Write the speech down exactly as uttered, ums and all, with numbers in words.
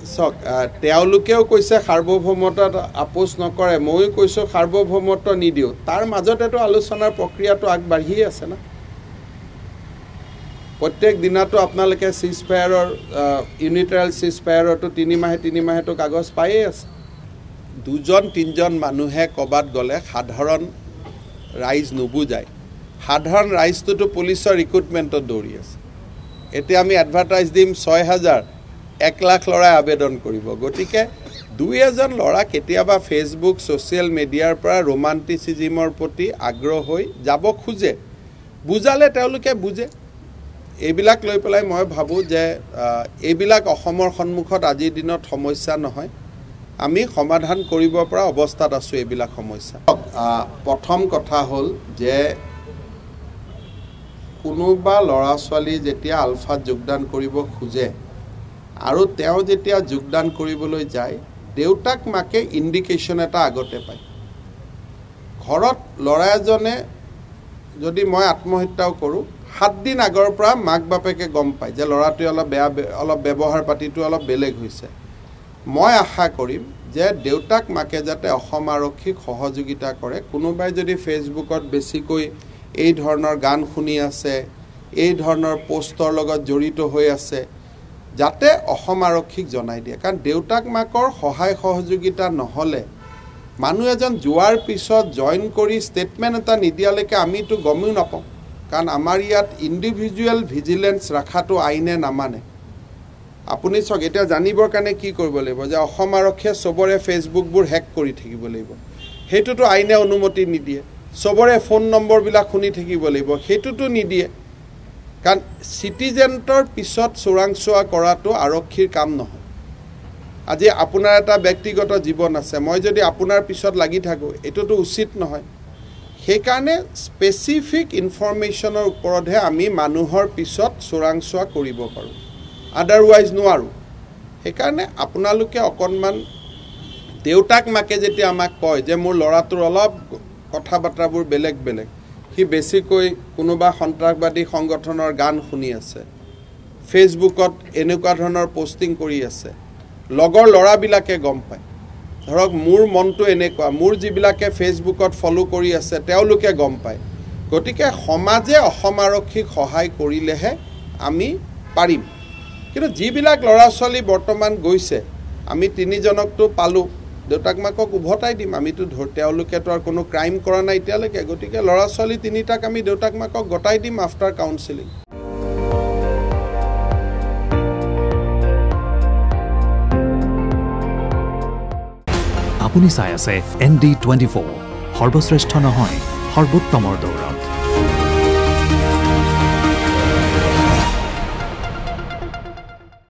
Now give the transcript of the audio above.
চক তেওঁলোকেও কৈছে সাৰ্বভৌমত্বত আপোচ নকৰে ময়ো কৈছোঁ সাৰ্বভৌমত্ব নিদিওঁ তাৰ মাজতেতো আলোচনাৰ প্ৰক্ৰিয়াটো আগবাঢ়িয়ে আছে না প্ৰত্যেক দিনাটো আপোনালোকে সিজ ফায়াৰৰ ইউনিটাৰেল সিজ ফায়াৰতো তিনি মাহে তিনি মাহেতো কাগজ পায়ে আছে দুজন তিনজন মানুহে কবাত গলে সাধাৰণ ৰাইজ নুবুজায় সাধাৰণ ৰাইজটোতো পুলিচৰ ৰিক্ৰুটমেণ্টত দৌৰি আছে এতিয়া আমি এডভাৰটাইজ দিম ছয় হাজাৰ এক লাখ লৰাই আবেদন কৰিব গতিকে দুই এজন লৰা কেতিয়াবা ফেসবুক সোশ্যাল মিডিয়াৰ পৰা ৰোমান্টিসিজমৰ প্ৰতি আগ্ৰহ হৈ যাব খোজে বুজালে তেওঁলোকে বুজে এইবিলাক লৈ পেলাই মই ভাবো যে এইবিলাক অসমৰ সন্মুখত আজিৰ দিনত সমস্যা নহয় আমি সমাধান কৰিব পৰা অৱস্থাত আছো এইবিলাক সমস্যা প্ৰথম কথা হ'ল যে কোনোবা লৰা ছোৱালী যেতিয়া আলফাত যোগদান কৰিব খোজে আৰু তেওঁ যেতিয়া যোগদান কৰিবলৈ যায় দেউতাক মাকে ইন্ডিকেশন এটা আগতে পায় ঘৰত লৰা এজনে যদি মই আত্মহত্যাও কৰো সাত দিন আগৰ পৰা মাক বাপেকে গম পায় যে লৰাটো অলপ বেয়া অলপ ব্যৱহাৰ পাতিটো অলপ বেলেগ হৈছে মই আশা কৰিম যে দেউতাক মাকে যাতে অসম আৰক্ষীক সহযোগিতা কৰে কোনোবাই যদি ফেসবুকত বেছিকৈ এই ধৰণৰ গান শুনি আছে এই ধৰণৰ পোষ্টৰ লগত জড়িত হৈ আছে যাতে অসম আৰক্ষীক জনাই দিয়ে কাৰণ দেউতাক মাকৰ সহায় সহযোগিতা নহলে মানুহ এজন যোৱাৰ পিছত জয়েন কৰি ষ্টেটমেন্ট এটা নিদিয়ালৈকে আমিতো গমও নাপাওঁ কাৰণ আমাৰ ইয়াত ইন্ডিভিজুৱেল ভিজিলেন্স ৰাখাটো আইনে নামানে আপুনি সক এটা জানিবৰ কাৰণে কি কৰিব লাগিব যে অসম আৰক্ষীয়ে সবৰে ফেসবুকবোৰ হেক কৰি থাকিব লাগিব হেতুটো আইনে অনুমতি নিদিয়ে সবৰে ফোন নম্বৰ বিলাক শুনি থাকিব লাগিব হেতুটো নিদিয়ে কাৰণ সিটিজেন্টৰ পিছত চোৰাংচোৱা কৰাটো আৰক্ষীৰ কাম নহয় আজি আপোনাৰ এটা ব্যক্তিগত জীৱন আছে মই যদি আপোনাৰ পিছত লাগি থাকো এটোটো উচিত নহয় সেই কাৰণে স্পেসিফিক ইনফৰমেশনৰ ওপৰতহে আমি মানুহৰ পিছত চোৰাংচোৱা কৰিব পাৰো আদাৰৱাইজ নোৱাৰো সেই কাৰণে আপোনালোকে অকনমান দেউতাক মাকে যেতিয়া আমাক কয় যে মোৰ লৰাটোৰ অলপ কথা বাৰ্তাবোৰ বেলেগ বেলেগ হি বেছিকৈ কোনোবা সন্ত্ৰাসবাদী সংগঠনৰ গান শুনি আছে ফেসবুকত এনেকুৱা ধৰণৰ পোষ্টিং কৰি আছে লগৰ লৰাবিলাকে গম পায় ধৰক মোৰ মনটো এনেকুৱা মোৰ যিবিলাকে ফেসবুকত ফলো কৰি আছে তেওঁলোকে গম পায় গতিকে সমাজে অসম আৰক্ষীক সহায় কৰিলেহে আমি পাৰিম কিন্তু যিবিলাক লৰা ছোৱালী বৰ্তমান গৈছে আমি তিনিজনকটো পালো দেউতাক মাকক উভতাই দিম আমিতো তেওঁলোকেতো আৰু কোনো ক্ৰাইম কৰা নাই এতিয়ালৈকে গতিকে লৰা ছোৱালী তিনিটাক আমি দেউতাক মাকক গটাই দিম আফটাৰ কাউন্সেলিং আপুনি চাই আছে এন ডি টুৱেণ্টি ফ'ৰ সৰ্বশ্ৰেষ্ঠ নহয় সৰ্বোত্তমৰ দৌৰা